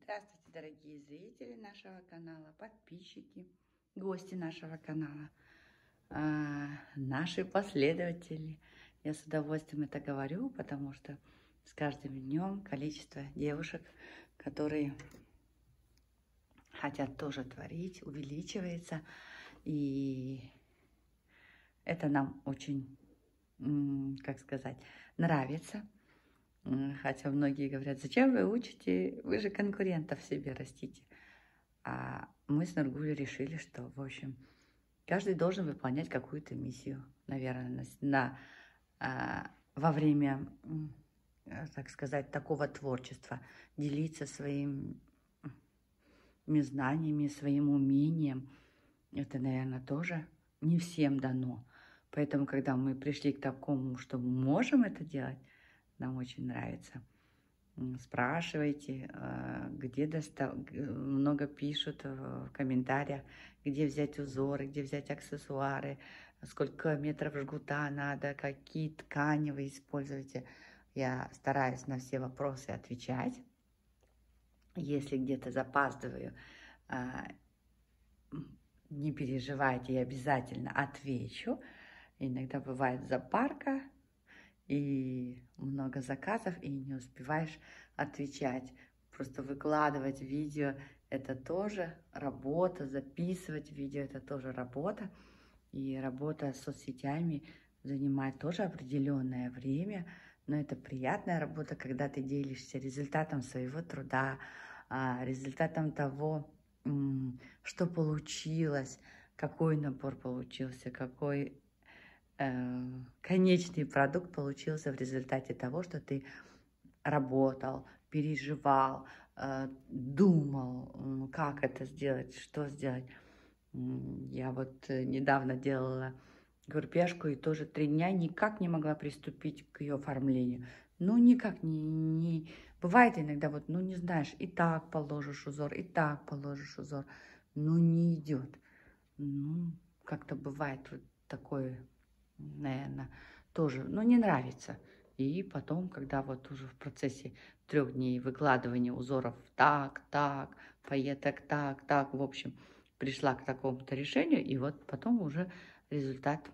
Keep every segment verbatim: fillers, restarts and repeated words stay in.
Здравствуйте, дорогие зрители нашего канала, подписчики, гости нашего канала, а, наши последователи. Я с удовольствием это говорю, потому что с каждым днем количество девушек, которые хотят тоже творить, увеличивается. И это нам очень, как сказать, нравится. Хотя многие говорят, зачем вы учите, вы же конкурентов себе растите. А мы с Нургулью решили, что, в общем, каждый должен выполнять какую-то миссию, наверное, на, на, во время, так сказать, такого творчества, делиться своими знаниями, своим умением. Это, наверное, тоже не всем дано. Поэтому, когда мы пришли к такому, что мы можем это делать, нам очень нравится. Спрашивайте, где достал, много пишут в комментариях, где взять узоры, где взять аксессуары, сколько метров жгута надо, какие ткани вы используете. Я стараюсь на все вопросы отвечать. Если где-то запаздываю, не переживайте, я обязательно отвечу. Иногда бывает запарка, и много заказов, и не успеваешь отвечать. Просто выкладывать видео – это тоже работа, записывать видео – это тоже работа. И работа с соцсетями занимает тоже определенное время, но это приятная работа, когда ты делишься результатом своего труда, результатом того, что получилось, какой набор получился, какой конечный продукт получился в результате того, что ты работал, переживал, думал, как это сделать, что сделать. Я вот недавно делала гурпешку и тоже три дня никак не могла приступить к ее оформлению. Ну, никак не, не... Бывает иногда вот, ну, не знаешь, и так положишь узор, и так положишь узор, ну, не идет. Ну, как-то бывает вот такое... наверное, тоже, ну, не нравится. И потом, когда вот уже в процессе трех дней выкладывания узоров так, так, поеток так, так, в общем, пришла к такому-то решению, и вот потом уже результат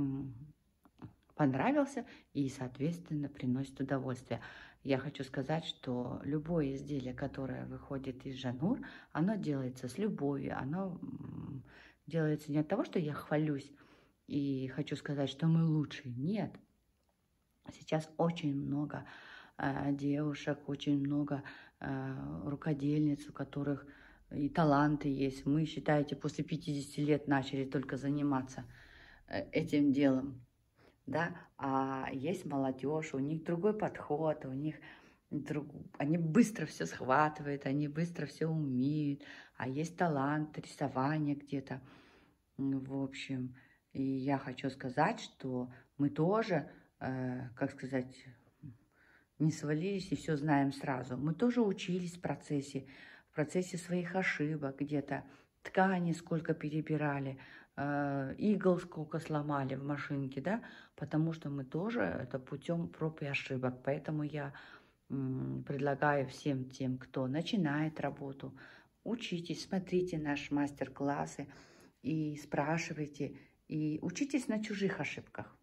понравился и, соответственно, приносит удовольствие. Я хочу сказать, что любое изделие, которое выходит из Жанур, оно делается с любовью, оно делается не от того, что я хвалюсь, и хочу сказать, что мы лучшие. Нет. Сейчас очень много э, девушек, очень много э, рукодельниц, у которых и таланты есть. Мы, считаете, после пятидесяти лет начали только заниматься э, этим делом. Да? А есть молодежь, у них другой подход, у них друг... они быстро все схватывают, они быстро все умеют. А есть талант, рисование где-то. В общем... И я хочу сказать, что мы тоже, э, как сказать, не свалились и все знаем сразу. Мы тоже учились в процессе, в процессе своих ошибок где-то. Ткани сколько перебирали, э, игл сколько сломали в машинке, да, потому что мы тоже это путем проб и ошибок. Поэтому я м, предлагаю всем тем, кто начинает работу, учитесь, смотрите наши мастер-классы и спрашивайте, и учитесь на чужих ошибках.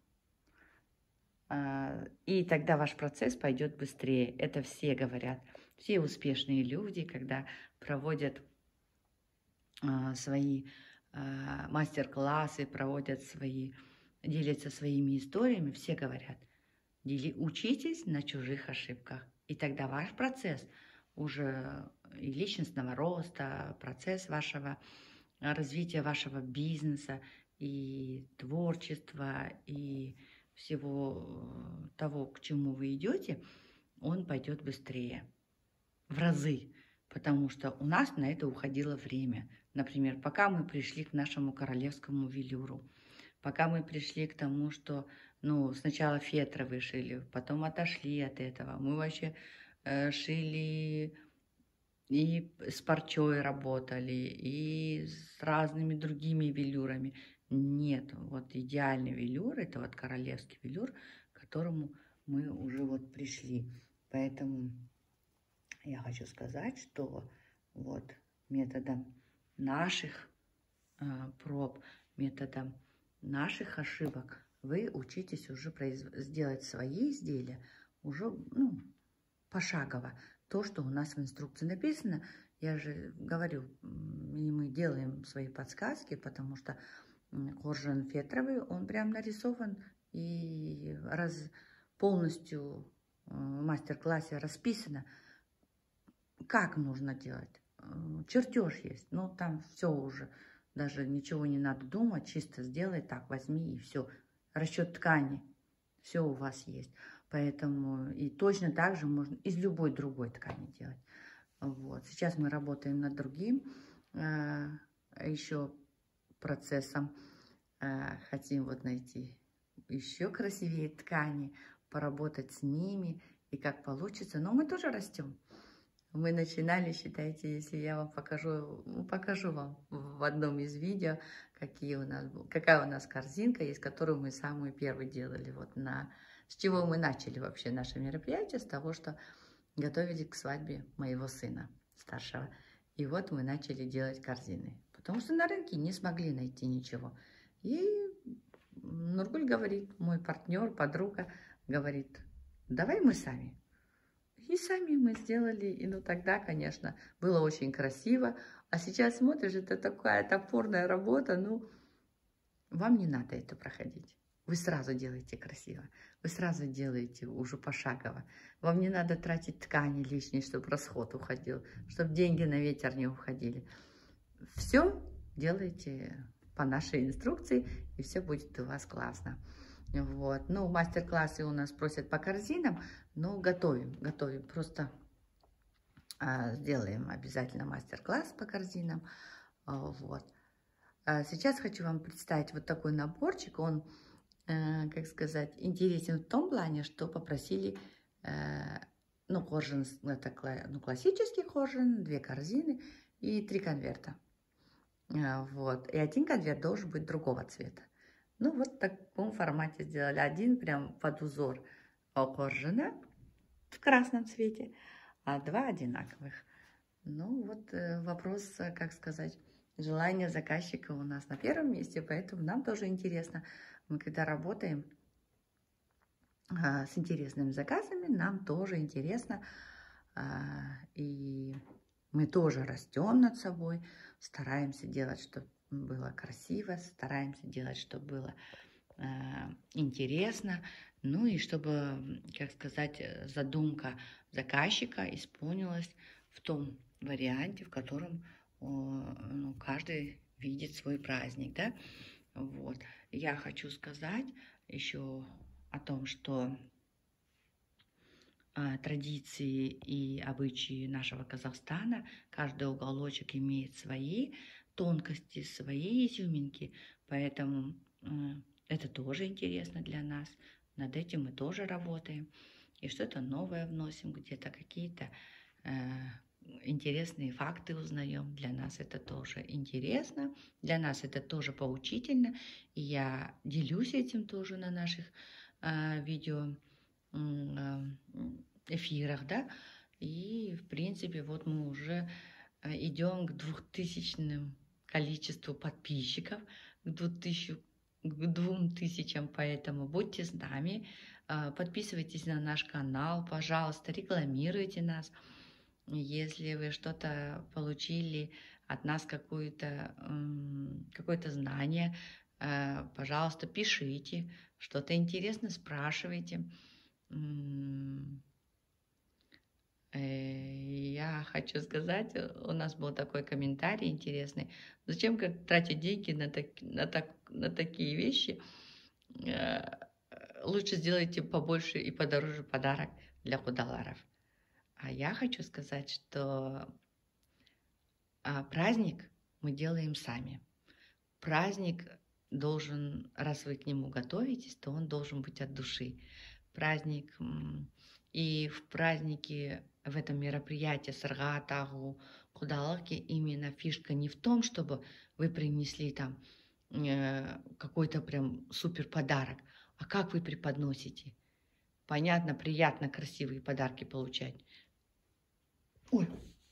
И тогда ваш процесс пойдет быстрее. Это все говорят. Все успешные люди, когда проводят свои мастер-классы, проводят свои, делятся своими историями, все говорят, учитесь на чужих ошибках. И тогда ваш процесс уже и личностного роста, процесс вашего развития вашего бизнеса, и творчества, и всего того, к чему вы идете, он пойдет быстрее, в разы, потому что у нас на это уходило время. Например, пока мы пришли к нашему королевскому велюру, пока мы пришли к тому, что ну, сначала фетра вышили, потом отошли от этого. Мы вообще э, шили... и с парчой работали, и с разными другими велюрами. Нет, вот идеальный велюр, это вот королевский велюр, к которому мы уже вот пришли. Поэтому я хочу сказать, что вот методом наших э, проб, методом наших ошибок вы учитесь уже произ... сделать свои изделия уже, ну, пошагово. То, что у нас в инструкции написано, я же говорю, и мы делаем свои подсказки, потому что коржин фетровый, он прям нарисован и раз полностью в мастер-классе расписано, как нужно делать. Чертеж есть, но там все уже, даже ничего не надо думать, чисто сделай так, возьми и все. Расчет ткани, все у вас есть. Поэтому и точно так же можно из любой другой ткани делать. Вот. Сейчас мы работаем над другим э, еще процессом. Э, хотим вот найти еще красивее ткани, поработать с ними и как получится. Но мы тоже растем. Мы начинали, считайте, если я вам покажу, покажу вам в одном из видео, какие у нас, какая у нас корзинка есть, которую мы самую первую делали. Вот на, с чего мы начали вообще наше мероприятие, с того, что готовили к свадьбе моего сына старшего. И вот мы начали делать корзины, потому что на рынке не смогли найти ничего. И Нургуль говорит, мой партнер, подруга, говорит, давай мы сами. И сами мы сделали, и ну тогда, конечно, было очень красиво. А сейчас смотришь, это такая топорная работа, ну, вам не надо это проходить. Вы сразу делаете красиво, вы сразу делаете уже пошагово. Вам не надо тратить ткани лишние, чтобы расход уходил, чтобы деньги на ветер не уходили. Все делайте по нашей инструкции, и все будет у вас классно. Вот. Ну, мастер-классы у нас просят по корзинам, но готовим, готовим. Просто а, сделаем обязательно мастер-класс по корзинам. А, вот. А сейчас хочу вам представить вот такой наборчик. Он, э, как сказать, интересен в том плане, что попросили, э, ну, коржин, это ну, классический коржин, две корзины и три конверта. А, вот. И один конверт должен быть другого цвета. Ну, вот в таком формате сделали. Один прям под узор коржина в красном цвете, а два одинаковых. Ну, вот э, вопрос, как сказать, желание заказчика у нас на первом месте, поэтому нам тоже интересно. Мы когда работаем э, с интересными заказами, нам тоже интересно. Э, и мы тоже растем над собой, стараемся делать, чтобы было красиво, стараемся делать, чтобы было э, интересно, ну и чтобы, как сказать, задумка заказчика исполнилась в том варианте, в котором э, ну, каждый видит свой праздник, да. Вот. Я хочу сказать еще о том, что традиции и обычаи нашего Казахстана, каждый уголочек имеет свои тонкости, свои изюминки, поэтому э, это тоже интересно для нас, над этим мы тоже работаем, и что-то новое вносим, где-то какие-то э, интересные факты узнаем, для нас это тоже интересно, для нас это тоже поучительно, и я делюсь этим тоже на наших э, видео эфирах, да, и в принципе вот мы уже идем к двухтысячному количеству подписчиков, к двухтысячам, к двум тысячам, поэтому будьте с нами, подписывайтесь на наш канал, пожалуйста, рекламируйте нас, если вы что-то получили от нас, какое-то какое-то знание, пожалуйста, пишите, что-то интересно спрашивайте. Я хочу сказать, у нас был такой комментарий интересный. Зачем как тратить деньги на, так, на, так, на такие вещи? Лучше сделайте побольше и подороже подарок для худаларов. А я хочу сказать, что праздник мы делаем сами. Праздник должен, раз вы к нему готовитесь, то он должен быть от души. Праздник, и в празднике, в этом мероприятии Сырға тағу құдалыки именно фишка не в том, чтобы вы принесли там э, какой-то прям супер подарок, а как вы преподносите. Понятно, приятно, красивые подарки получать. Ой,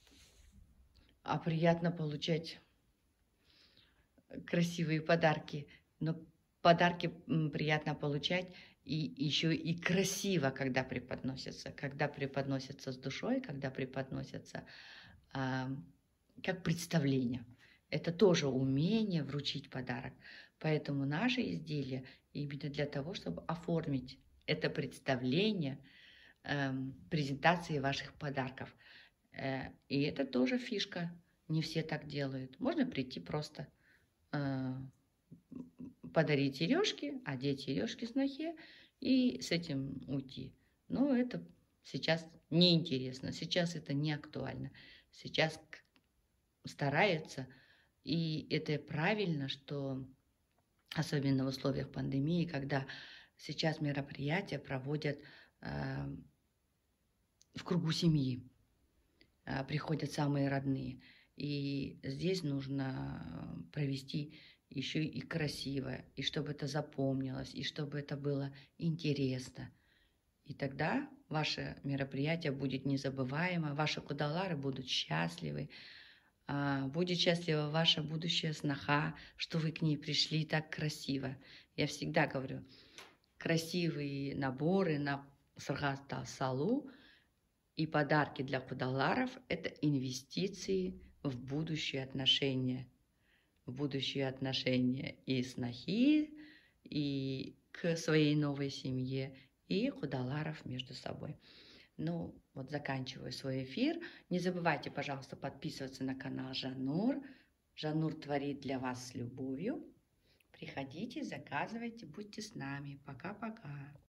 а приятно получать красивые подарки. Но подарки м, приятно получать и еще и красиво, когда преподносятся. Когда преподносятся с душой, когда преподносятся а, как представление. Это тоже умение вручить подарок. Поэтому наши изделия именно для того, чтобы оформить это представление эм, презентации ваших подарков. Э, и это тоже фишка. Не все так делают. Можно прийти просто э, подарить сережки, одеть сережки снохе и с этим уйти. Но это сейчас неинтересно, сейчас это не актуально. Сейчас стараются, и это правильно, что особенно в условиях пандемии, когда сейчас мероприятия проводят э, в кругу семьи, э, приходят самые родные. И здесь нужно провести еще и красиво, и чтобы это запомнилось, и чтобы это было интересно. И тогда ваше мероприятие будет незабываемо, ваши кудалары будут счастливы, а, будет счастлива ваша будущая сноха, что вы к ней пришли так красиво. Я всегда говорю, красивые наборы на Саргата Салу и подарки для кудаларов – это инвестиции в будущие отношения. В будущие отношения и снохи, и к своей новой семье, и кудаларов между собой. Ну, вот заканчиваю свой эфир. Не забывайте, пожалуйста, подписываться на канал Жаннур. Жаннур творит для вас с любовью. Приходите, заказывайте, будьте с нами. Пока-пока.